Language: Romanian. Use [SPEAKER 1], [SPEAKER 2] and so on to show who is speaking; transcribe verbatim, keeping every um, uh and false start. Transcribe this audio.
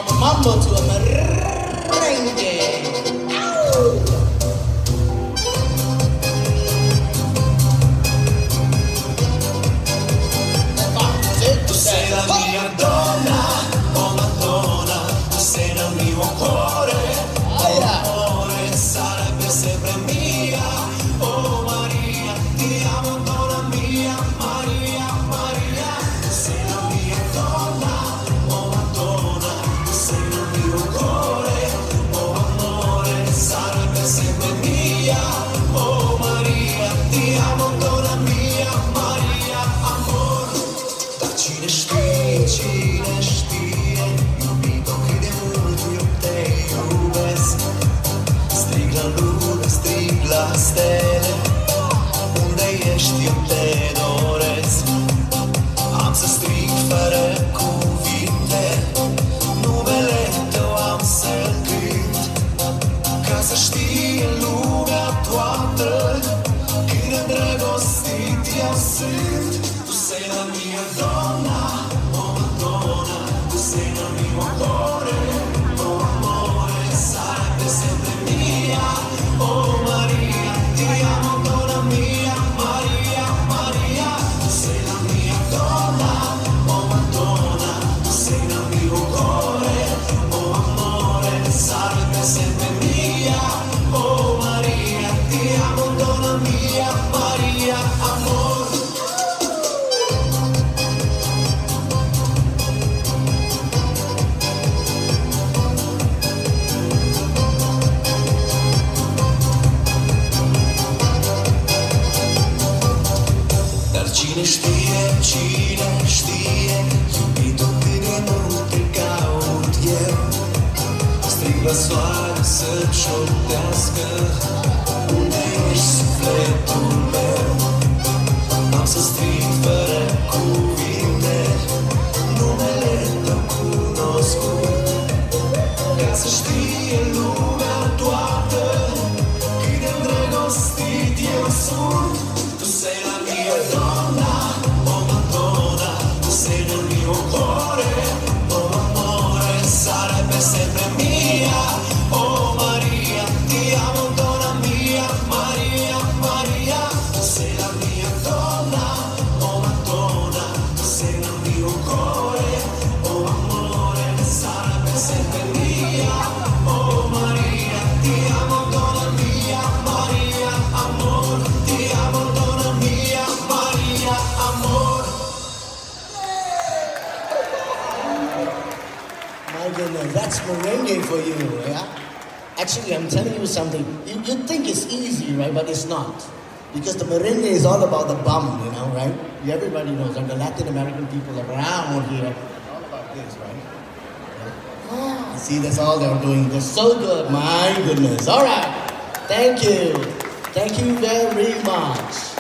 [SPEAKER 1] from a mambo to a merengue. Ow!
[SPEAKER 2] Tu sei la mia donna, oh Madonna, tu sei nel mio cuore, oh amore, sarebbe sempre mia, oh Maria, ti amo donna mia, Maria, Maria, tu sei la mia donna, oh Madonna, tu sei nel mio cuore, oh amore, sarebbe sempre mia, oh Maria, ti amo donna mia, Maria, amor. Cine știe, cine știe, iubito cât de mult eu te iubesc. Strig la lume, strig la stele, unde ești eu te doresc. Am să strig fără cuvinte, numele tău am să-l cânt, ca să știe lumea toată cât de îndrăgostit eu sunt. Tu sei la mia donna, oh Madonna, tu sei nel mio cuore, oh amore, sarebbe sempre mia, oh Maria, ti amo donna mia, Maria, Maria, tu sei la mia donna, oh Madonna, tu sei nel mio cuore, oh amore, sarebbe sempre mia, oh Maria, ti amo donna mia, Maria, amor. Cine știe, cine știe, iubito cât de mult te caut eu. Strig la soare să-mi șoptească, unde ești sufletul meu. Am să strig fără cuvinte, numele tău cunoscut, ca să știe lumea toată cât de îndrăgostit eu sunt. Tu sei la mia donna, oh Madonna, tu sei nel mio cuore, oh amore, sarebbe sempre mia, oh Maria, ti amo donna mia, Maria, Maria, tu sei la mia donna, oh Madonna, tu sei nel mio cuore, oh amore, sarebbe sempre mia, oh Maria, ti amo donna mia, Maria, amor, ti amo donna mia, Maria, amor.
[SPEAKER 1] My goodness, that's merengue for you, yeah? Actually, I'm telling you something. You, you think it's easy, right? But it's not. Because the merengue is all about the bum, you know, right? Everybody knows, like the Latin American people around here, all about this, right? Ah, see, that's all they're doing. They're so good. My goodness. All right. Thank you. Thank you very much.